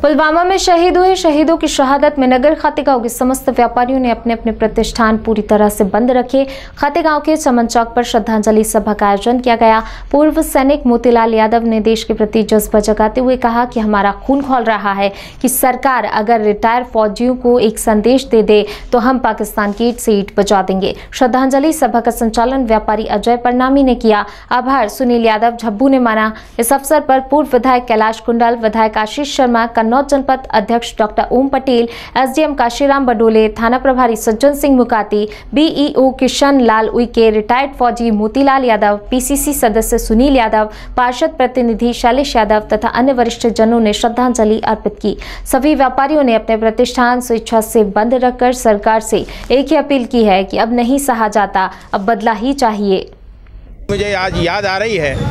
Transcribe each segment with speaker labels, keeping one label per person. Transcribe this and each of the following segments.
Speaker 1: पुलवामा में शहीद हुए शहीदों की शहादत में नगर खातेगांव के समस्त व्यापारियों ने अपने अपने प्रतिष्ठान पूरी तरह से बंद रखे। खातेगांव के चमन चौक पर श्रद्धांजलि सभा का आयोजन किया गया। पूर्व सैनिक मोतीलाल यादव ने देश के प्रति जज्बा जगाते हुए कहा कि हमारा खून खौल रहा है कि सरकार अगर रिटायर फौजियों को एक संदेश दे दे तो हम पाकिस्तान की ईंट से ईंट बजा देंगे। श्रद्धांजलि सभा का संचालन व्यापारी अजय परनामी ने किया। आभार सुनील यादव झब्बू ने माना। इस अवसर पर पूर्व विधायक कैलाश कुंडल, विधायक आशीष शर्मा, कन्नौज जनपद अध्यक्ष डॉक्टर ओम पटेल, एसडीएम काशीराम बडोले, थाना प्रभारी सज्जन सिंह मुकाती, बीईओ किशन लाल उइके, रिटायर्ड फौजी मोतीलाल यादव, पीसीसी सदस्य सुनील यादव, पार्षद प्रतिनिधि शैलेश यादव तथा अन्य वरिष्ठ जनों ने श्रद्धांजलि अर्पित की। सभी व्यापारियों ने अपने प्रतिष्ठान स्वेच्छा से बंद रखकर सरकार से एक ही अपील की है कि अब नहीं सहा जाता, अब बदला ही चाहिए।
Speaker 2: मुझे आज याद आ रही है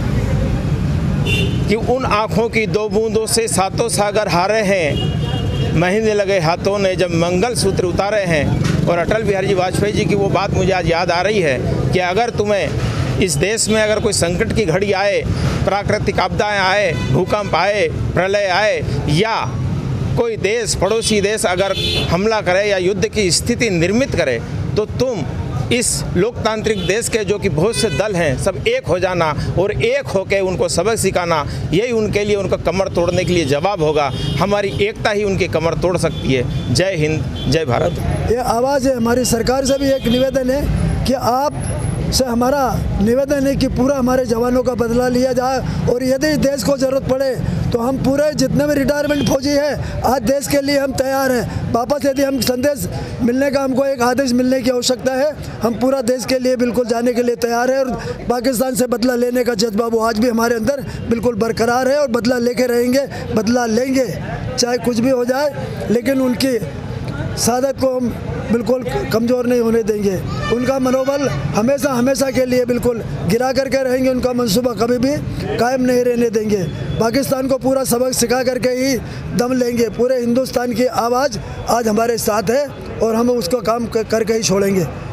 Speaker 2: कि उन आँखों की दो बूंदों से सातों सागर हारे हैं, महीने लगे हाथों ने जब मंगल सूत्र उतारे हैं। और अटल बिहारी जी वाजपेयी जी की वो बात मुझे आज याद आ रही है कि अगर तुम्हें इस देश में अगर कोई संकट की घड़ी आए, प्राकृतिक आपदाएं आए, भूकंप आए, प्रलय आए या कोई देश पड़ोसी देश अगर हमला करे या युद्ध की स्थिति निर्मित करे तो तुम इस लोकतांत्रिक देश के जो कि बहुत से दल हैं सब एक हो जाना और एक होकर उनको सबक सिखाना, यही उनके लिए उनका कमर तोड़ने के लिए जवाब होगा। हमारी एकता ही उनकी कमर तोड़ सकती है। जय हिंद, जय भारत।
Speaker 3: ये आवाज़ है। हमारी सरकार से भी एक निवेदन है कि आप से हमारा निवेदन है कि पूरा हमारे जवानों का बदला लिया जाए और यदि देश को ज़रूरत पड़े तो हम पूरे जितने भी रिटायरमेंट फौजी हैं आज देश के लिए हम तैयार हैं। वापस यदि हम संदेश मिलने का हमको एक आदेश मिलने की आवश्यकता है, हम पूरा देश के लिए बिल्कुल जाने के लिए तैयार है। और पाकिस्तान से बदला लेने का जज्बा वो आज भी हमारे अंदर बिल्कुल बरकरार है और बदला लेके रहेंगे, बदला लेंगे चाहे कुछ भी हो जाए, लेकिन उनकी शहादत को हम बिल्कुल कमज़ोर नहीं होने देंगे। उनका मनोबल हमेशा हमेशा के लिए बिल्कुल गिरा करके रहेंगे। उनका मंसूबा कभी भी कायम नहीं रहने देंगे। पाकिस्तान को पूरा सबक सिखा करके ही दम लेंगे। पूरे हिंदुस्तान की आवाज़ आज हमारे साथ है और हम उसको काम करके ही छोड़ेंगे।